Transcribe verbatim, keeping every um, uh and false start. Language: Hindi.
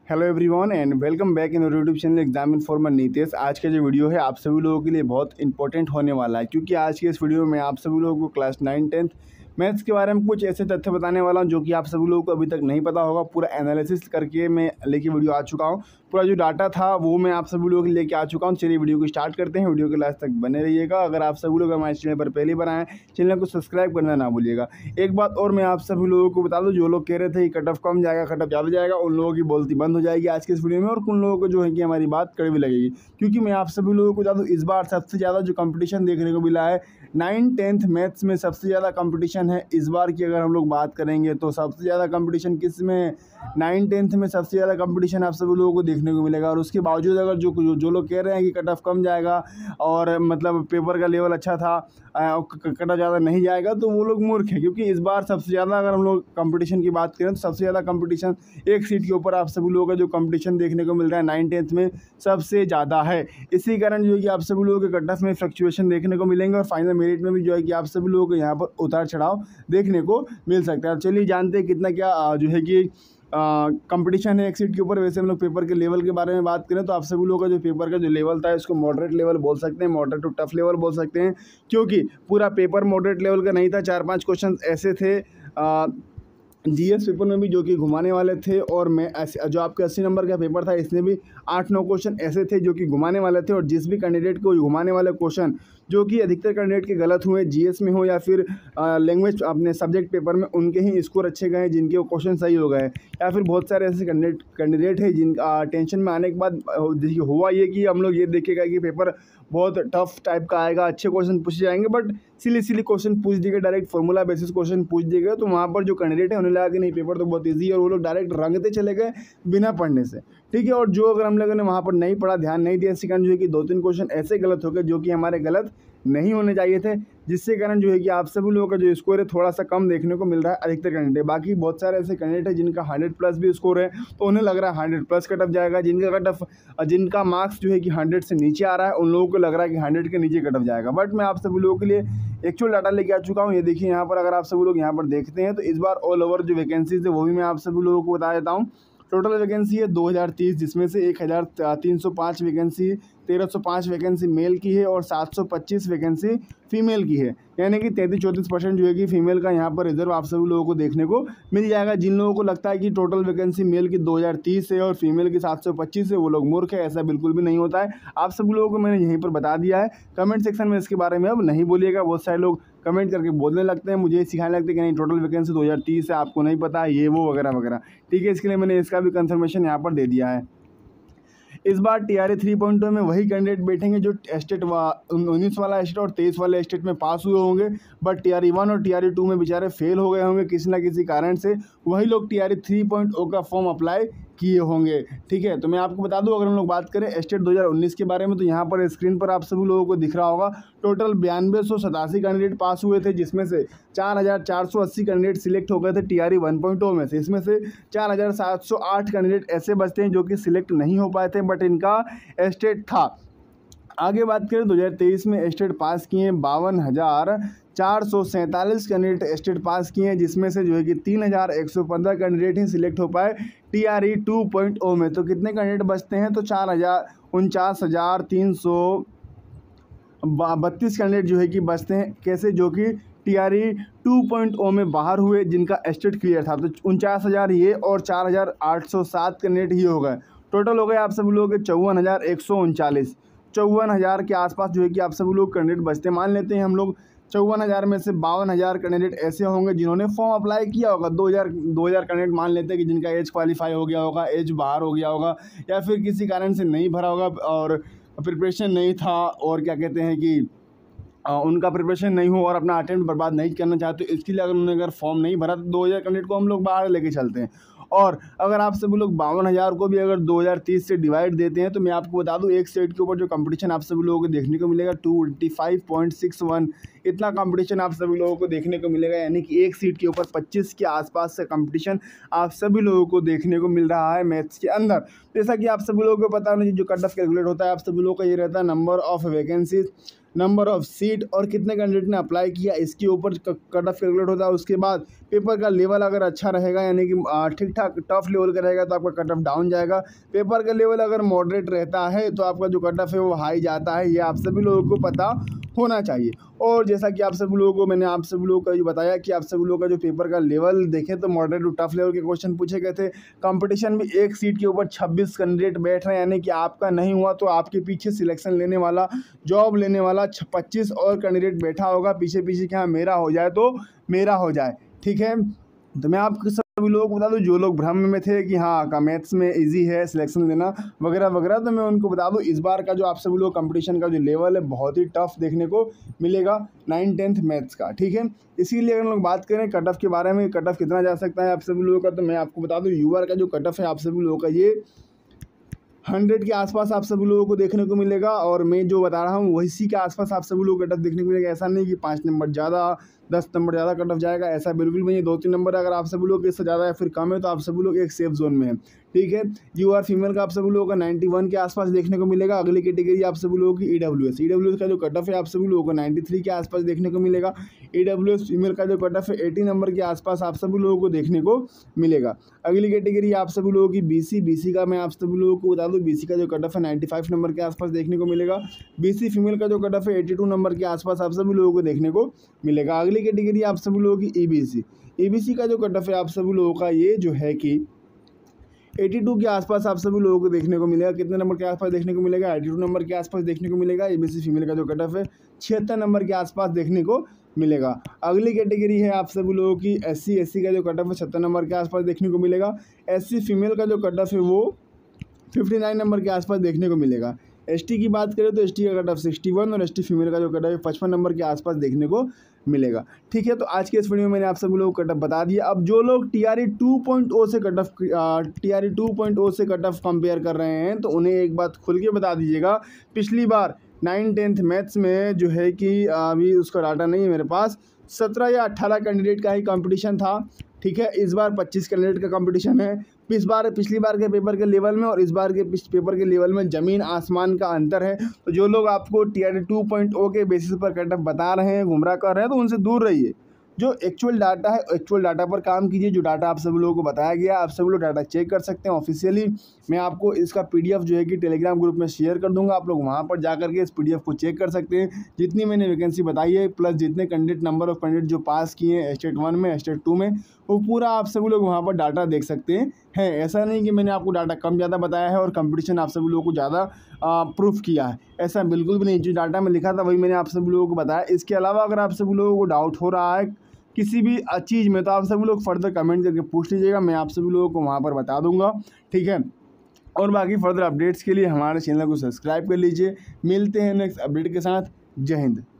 Hello everyone and welcome back in YouTube channel exam informer Nitish. आज का जो वीडियो है आप सभी लोगों के लिए बहुत इंपॉर्टेंट होने वाला है, क्योंकि आज के इस वीडियो में आप सभी लोगों को क्लास नाइन टेंथ मैथ्स के बारे में कुछ ऐसे तथ्य बताने वाला हूं जो कि आप सभी लोगों को अभी तक नहीं पता होगा। पूरा एनालिसिस करके मैं लेके वीडियो आ चुका हूं, पूरा जो डाटा था वो मैं आप सभी लोगों के लेके आ चुका हूं। चलिए वीडियो को स्टार्ट करते हैं, वीडियो के लास्ट तक बने रहिएगा। अगर आप सभी लोग हमारे चैनल पर पहली बार आए, चैनल को सब्सक्राइब करना ना भूलिएगा। एक बात और मैं आप सभी लोगों को बता दूं, जो लोग कह रहे थे कि कट ऑफ कम जाएगा, कट ऑफ ज़्यादा जाएगा, उन लोगों की बोलती बंद हो जाएगी आज के इस वीडियो में, और उन लोगों को जो है कि हमारी बात कड़वी लगेगी। क्योंकि मैं आप सभी लोगों को बता दूं, इस बार सबसे ज़्यादा जो कंपटीशन देखने को मिला है नाइन टेंथ मैथ्स में, सबसे ज़्यादा कंपटीशन है इस बार की। अगर हम लोग बात करेंगे तो सबसे ज़्यादा कंपटीशन किस में, नाइन टेंथ में सबसे ज़्यादा कंपटीशन आप सभी लोगों को देखने को मिलेगा। और उसके बावजूद अगर जो जो, जो लोग कह रहे हैं कि कट ऑफ कम जाएगा और मतलब पेपर का लेवल अच्छा था, कट ऑफ ज़्यादा नहीं जाएगा, तो वो लोग मूर्ख हैं। क्योंकि इस बार सबसे ज़्यादा अगर हम लोग कंपटीशन की बात करें तो सबसे ज़्यादा कंपटीशन एक सीट के ऊपर आप सभी लोगों का जो कंपटीशन देखने को मिल रहा है नाइन टेंथ में सबसे ज़्यादा है। इसी कारण जो है कि आप सभी लोगों के कट ऑफ में फ्लक्चुएशन देखने को मिलेंगे, और फाइनल मेरिट में भी जो है कि आप सभी लोगों को यहाँ पर उतार चढ़ाव देखने को मिल सकता है। चलिए जानते हैं कितना क्या जो है कि कंपटीशन है एक सीट के ऊपर। वैसे हम लोग पेपर के लेवल के बारे में बात करें तो आप सभी लोगों का जो पेपर का जो लेवल था इसको मॉडरेट लेवल बोल सकते हैं, मॉडरेट टू टफ लेवल बोल सकते हैं, क्योंकि पूरा पेपर मॉडरेट लेवल का नहीं था। चार पांच क्वेश्चन ऐसे थे आ, जीएस पेपर में भी जो कि घुमाने वाले थे, और मैं ऐसे जो आपके अस्सी नंबर का पेपर था इसमें भी आठ नौ क्वेश्चन ऐसे थे जो कि घुमाने वाले थे। और जिस भी कैंडिडेट को घुमाने वाले क्वेश्चन जो कि अधिकतर कैंडिडेट के गलत हुए, जीएस में हो या फिर लैंग्वेज अपने सब्जेक्ट पेपर में, उनके ही स्कोर अच्छे गए जिनके वो क्वेश्चन सही हो गए। या फिर बहुत सारे ऐसे कैंडिडेट कैंडिडेट हैं जिनका टेंशन में आने के बाद देखिए हुआ ये कि हम लोग ये देखेगा कि पेपर बहुत टफ टाइप का आएगा, अच्छे क्वेश्चन पूछे जाएंगे, बट सिली सिली क्वेश्चन पूछ दिए गए, डायरेक्ट फॉर्मूला बेसिस क्वेश्चन पूछ दिए गए। तो वहाँ पर जो कैंडिडेट है उन्हें लगा कि नहीं पेपर तो बहुत ईजी है, और वो लोग डायरेक्ट रंगते चले गए बिना पढ़ने से। ठीक है, और जो अगर हम लोगों ने वहाँ पर नहीं पढ़ा, ध्यान नहीं दिया, इसी कारण जो है कि दो तीन क्वेश्चन ऐसे गलत हो गए जो कि हमारे गलत नहीं होने चाहिए थे, जिससे कारण जो है कि आप सभी लोगों का जो स्कोर है थोड़ा सा कम देखने को मिल रहा है अधिकतर कैंडिडेट। बाकी बहुत सारे ऐसे कैंडिडेट हैं जिनका हंड्रेड प्लस भी स्कोर है, तो उन्हें लग रहा है हंड्रेड प्लस कट ऑफ जाएगा। जिनका कट ऑफ जिनका मार्क्स जो है कि हंड्रेड से नीचे आ रहा है, उन लोगों को लग रहा है कि हंड्रेड के नीचे कट ऑफ जाएगा। बट मैं आप सभी लोगों के लिए एक्चुअल डाटा लेके आ चुका हूँ। ये देखिए यहाँ पर, अगर आप सभी लोग यहाँ पर देखते हैं तो इस बार ऑल ओवर जो वैकेंसीज है वो भी मैं आप सभी लोगों को बता देता हूँ। टोटल वैकेंसी है दो हज़ार तीस, जिसमें से एक हज़ार तीन सौ पाँच वैकेंसी तेरह सौ पाँच वैकेंसी मेल की है और सात सौ पच्चीस वैकेंसी फीमेल की है। यानी कि तैंतीस चौंतीस परसेंट जो है कि फीमेल का यहाँ पर रिजर्व आप सभी लोगों को देखने को मिल जाएगा। जिन लोगों को लगता है कि टोटल वैकेंसी मेल की दो हज़ार तीस है और फीमेल की सात सौ पच्चीस है, वो लोग मूर्ख है। ऐसा बिल्कुल भी नहीं होता है, आप सभी लोगों को मैंने यहीं पर बता दिया है। कमेंट सेक्शन में इसके बारे में अब नहीं बोलिएगा, बहुत सारे लोग कमेंट करके बोलने लगते हैं, मुझे सिखाने लगते हैं कि नहीं टोटल वैकेंसी दो हज़ार तीस है, आपको नहीं पता है, ये वो वगैरह वगैरह। ठीक है, इसके लिए मैंने इसका भी कंफर्मेशन यहाँ पर दे दिया है। इस बार T R A three point two में वही कैंडिडेट बैठेंगे जो स्टेट उन्नीस वाला स्टेट और तेईस वाले स्टेट में पास हुए होंगे, but T R E one और टी आर ई टू में बेचारे फेल हो गए होंगे किसी ना किसी कारण से। वही लोग T R A three point O का फॉर्म अप्लाई किए होंगे। ठीक है, तो मैं आपको बता दूं, अगर हम लोग बात करें स्टेट दो हज़ार उन्नीस के बारे में, तो यहाँ पर स्क्रीन पर आप सभी लोगों को दिख रहा होगा टोटल बयानवे सौ सतासी कैंडिडेट पास हुए थे, जिसमें से चार हज़ार चार सौ अस्सी कैंडिडेट सिलेक्ट हो गए थे T R E one point O में से। इसमें से चार हज़ार सात सौ आठ कैंडिडेट ऐसे बचते हैं जो कि सिलेक्ट नहीं हो पाए थे, बट इनका स्टेट था। आगे बात करें दो हज़ार तेईस में स्टेट पास किए बावन हज़ार चार सौ सैंतालीस कैंडिडेट स्टेट पास किए हैं, जिसमें से जो है कि तीन हज़ार एक सौ पंद्रह कैंडिडेट ही सिलेक्ट हो पाए T R E two point O में। तो कितने कैंडिडेट बचते हैं, तो चार हज़ार उनचास हज़ार तीन सौ बत्तीस कैंडिडेट जो है कि बचते हैं। कैसे, जो कि T R E two point O में बाहर हुए, जिनका स्टेट क्लियर था। तो उनचास हज़ार ये और चार हज़ार आठ सौ सात कैंडिडेट ही हो गए। टोटल हो गए आप सभी लोगों के चौवन हज़ार एक सौ उनचालीस, चौवन हज़ार के आसपास जो है कि आप सभी लोग कैंडिडेट बचते। मान लेते हैं हम लोग चौवन हज़ार में से बावन हज़ार कैंडिडेट ऐसे होंगे जिन्होंने फॉर्म अप्लाई किया होगा। दो हज़ार दो हज़ार कैंडिडेट मान लेते हैं कि जिनका एज क्वालिफाई हो गया होगा, एज बाहर हो गया होगा, या फिर किसी कारण से नहीं भरा होगा और प्रिपरेशन नहीं था, और क्या कहते हैं कि आ, उनका प्रिपरेशन नहीं हो और अपना अटेम्प्ट बर्बाद नहीं करना चाहते। तो इसके लिए अगर उन्होंने अगर फॉर्म नहीं भरा तो दो हज़ार कैंडिडेट को हम लोग बाहर लेके चलते हैं। और अगर आप सभी लोग बावन हज़ार को भी अगर दो हज़ार तीस से डिवाइड देते हैं, तो मैं आपको बता दूं एक सेट के ऊपर जो कंपटीशन आप सभी लोगों को देखने को मिलेगा two twenty five point six one, इतना कंपटीशन आप सभी लोगों को देखने को मिलेगा। यानी कि एक सीट के ऊपर पच्चीस के आसपास से कंपटीशन आप सभी लोगों को देखने को मिल रहा है मैथ्स के अंदर। जैसा कि आप सभी लोगों को पता होना चाहिए, जो कट ऑफ कैलकुलेट होता है आप सभी लोगों का ये रहता है number of vacancies number of seat और कितने कैंडिडेट ने अप्लाई किया, इसके ऊपर कट ऑफ कैलकुलेट होता है। उसके बाद पेपर का लेवल अगर अच्छा रहेगा यानी कि ठीक ठाक टफ लेवल का रहेगा तो आपका कट ऑफ डाउन जाएगा। पेपर का लेवल अगर मॉडरेट रहता है तो आपका जो कट ऑफ है वो हाई जाता है। ये आप सभी लोगों को पता होना चाहिए। और जैसा कि आप सभी लोगों को मैंने आप सभी लोगों को जो बताया कि आप सभी लोगों का जो पेपर का लेवल देखें तो मॉडरेट टू टफ लेवल के क्वेश्चन पूछे गए थे। कंपटीशन में एक सीट के ऊपर छब्बीस कैंडिडेट बैठ रहे हैं, यानी कि आपका नहीं हुआ तो आपके पीछे सिलेक्शन लेने वाला, जॉब लेने वाला पच्चीस और कैंडिडेट बैठा होगा पीछे पीछे कि हाँ मेरा हो जाए तो मेरा हो जाए। ठीक है, तो मैं आपको सभी लोगों को बता दूं जो लोग भ्रम में थे कि हाँ का मैथ्स में इजी है सिलेक्शन लेना वगैरह वगैरह, तो मैं उनको बता दूं इस बार का जो आप सभी लोग कंपटीशन का जो लेवल है बहुत ही टफ देखने को मिलेगा नाइन टेंथ मैथ्स का। ठीक है, इसीलिए अगर हम लोग बात करें कट ऑफ के बारे में, कट ऑफ कितना जा सकता है आप सभी लोगों का, तो मैं आपको बता दूँ यूआर का जो कट ऑफ है आप सभी लोगों का ये हंड्रेड के आसपास आप सभी लोगों को देखने को मिलेगा। और मैं जो बता रहा हूँ वही के आसपास आप सभी लोगों को कट ऑफ देखने को मिलेगा। ऐसा नहीं कि पाँच नंबर ज़्यादा दस नंबर ज़्यादा कट ऑफ जाएगा, ऐसा बिल्कुल भी नहीं। दो तीन नंबर अगर आप सभी लोग इससे ज़्यादा या फिर कम है तो आप सभी लोग एक सेफ जोन में है। ठीक है, यू आर फीमेल का आप सभी लोगों का नाइन्टी वन के आसपास देखने को मिलेगा। अगली कैटेगरी आप सभी लोगों की E W S, E W S का जो कट ऑफ है आप सभी लोगों को नाइन्टी थ्री के आसपास देखने को मिलेगा। ई डब्ल्यू एस फीमेल का जो कट ऑफ है एटी नंबर के आसपास आप सभी लोगों को देखने को मिलेगा। अगली कैटेगरी आप सभी लोगों की बी सी, बी सी का मैं आप सभी लोगों को बता दूँ बी सी का जो कट ऑफ है नाइन्टी फाइव नंबर के आसपास देखने को मिलेगा। बी सी फीमेल का जो कट ऑफ है एटी टू नंबर के आसपास आप सभी लोगों को देखने को मिलेगा। अगली कैटेगरी आप सभी लोगों की E B C, E B C का जो कट ऑफ है आप सभी लोगों का ये जो है कि बयासी के आसपास आप सभी लोगों को देखने को मिलेगा। कितने नंबर के आसपास देखने को मिलेगा, बयासी नंबर के आसपास देखने को मिलेगा। ई बी सी फीमेल का जो कट ऑफ है छिहत्तर नंबर के आसपास देखने को मिलेगा। अगली कैटेगरी है आप सभी लोगों की एस सी, एस सी का जो कट ऑफ है सत्तर नंबर के आसपास देखने को मिलेगा। एस सी फीमेल का जो कट ऑफ है वो उनसठ नंबर के आसपास देखने को मिलेगा। एसटी की बात करें तो एसटी का कट ऑफ इकसठ और एसटी फीमेल का जो कट ऑफ है पचपन नंबर के आसपास देखने को मिलेगा। ठीक है, तो आज के इस वीडियो में मैंने आप सभी लोगों को कट ऑफ बता दिया। अब जो लोग टीआरई टू पॉइंट ओ से cut off TRE two point O से कट ऑफ कंपेयर कर रहे हैं तो उन्हें एक बात खुल के बता दीजिएगा, पिछली बार नाइन टेंथ मैथ्स में जो है कि अभी उसका डाटा नहीं है मेरे पास, सत्रह या अट्ठारह कैंडिडेट का ही कंपटीशन था। ठीक है, इस बार पच्चीस कैंडिडेट का कंपटीशन है। इस बार पिछली बार के पेपर के लेवल में और इस बार के पेपर के लेवल में ज़मीन आसमान का अंतर है। तो जो लोग आपको टीआरई टू पॉइंट ओ के बेसिस पर कट ऑफ बता रहे हैं, गुमराह कर रहे हैं, तो उनसे दूर रहिए। जो एक्चुअल डाटा है एक्चुअल डाटा पर काम कीजिए। जो डाटा आप सभी लोगों को बताया गया आप सभी लोग डाटा चेक कर सकते हैं ऑफिशियली। मैं आपको इसका पीडीएफ जो है कि टेलीग्राम ग्रुप में शेयर कर दूंगा, आप लोग वहां पर जा करके इस पीडीएफ को चेक कर सकते हैं। जितनी मैंने वैकेंसी बताई है प्लस जितने कैंडिडेट नंबर ऑफ कैंडिडेट जो पास किए हैं स्टेट वन में स्टेट टू में, वो पूरा आप सभी लोग वहाँ पर डाटा देख सकते हैं। ऐसा नहीं कि मैंने आपको डाटा कम ज़्यादा बताया है और कंपटीशन आप सभी लोगों को ज़्यादा प्रूफ किया है, ऐसा बिल्कुल भी नहीं। जो डाटा में लिखा था वही मैंने आप सभी लोगों को बताया। इसके अलावा अगर आप सभी लोगों को डाउट हो रहा है किसी भी चीज़ में तो आप सभी लोग फर्दर कमेंट करके पूछ लीजिएगा, मैं आप सभी लोगों को वहाँ पर बता दूंगा। ठीक है, और बाकी फर्दर अपडेट्स के लिए हमारे चैनल को सब्सक्राइब कर लीजिए। मिलते हैं नेक्स्ट अपडेट के साथ। जय हिंद।